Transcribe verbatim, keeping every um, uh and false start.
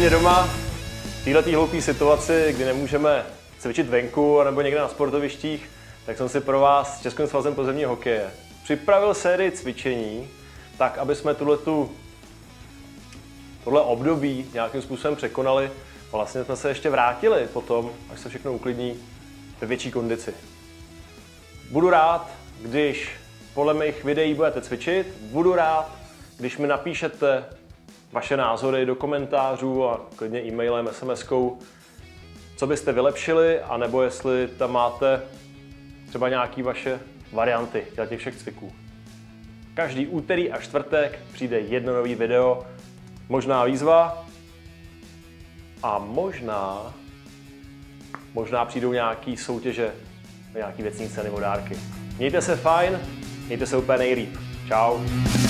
mě doma v této hloupé situaci, kdy nemůžeme cvičit venku nebo někde na sportovištích, tak jsem si pro vás s Českým svazem pozemního hokeje připravil sérii cvičení, tak aby jsme tuhletu, tohle období nějakým způsobem překonali. Vlastně jsme se ještě vrátili potom, až se všechno uklidní, ve větší kondici. Budu rád, když podle mých videí budete cvičit, budu rád, když mi napíšete vaše názory do komentářů a klidně e-mailem, es em eskou, co byste vylepšili, anebo jestli tam máte třeba nějaké vaše varianty těch všech cviků. Každý úterý a čtvrtek přijde jedno nový video, možná výzva a možná, možná přijdou nějaké soutěže, nějaké věcní ceny nebo dárky. Mějte se fajn, mějte se úplně nejlíp. Čau.